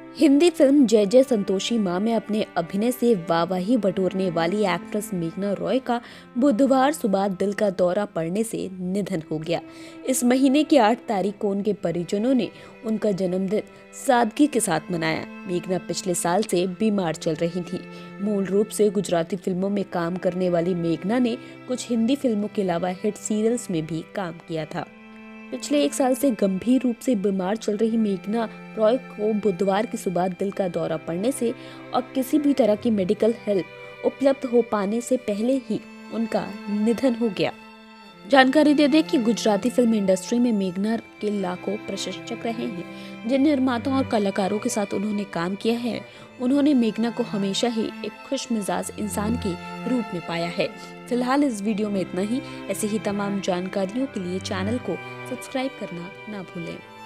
Hindi film जय जय संतोषी माँ में अपने अभिनय से वाहवाही बटोरने वाली एक्ट्रेस मेघना रॉय का बुधवार सुबह दिल का दौरा पड़ने से निधन हो गया। इस महीने की 8 तारीख को उनके परिजनों ने उनका जन्मदिन सादगी के साथ मनाया। मेघना पिछले साल से बीमार चल रही थी। मूल रूप से गुजराती फिल्मों में काम करने वाली मेघना ने कुछ हिंदी फिल्मों के अलावा हिट सीरियल्स में भी काम किया था। पिछले 1 साल से गंभीर रूप से बीमार चल रही मेघना रॉय को बुधवार की सुबह दिल का दौरा पड़ने से और किसी भी तरह की मेडिकल हेल्प उपलब्ध हो पाने से पहले ही उनका निधन हो गया। जानकारी दे दें कि गुजराती फिल्म इंडस्ट्री में मेघना के लाखों प्रशंसक रहे हैं। जिन निर्माताओं और कलाकारों के साथ उन्होंने काम किया है, उन्होंने मेघना को हमेशा ही एक खुश मिजाज इंसान के रूप में पाया है। फिलहाल इस वीडियो में इतना ही। ऐसी ही तमाम जानकारियों के लिए चैनल को सब्सक्राइब करना ना भूलें।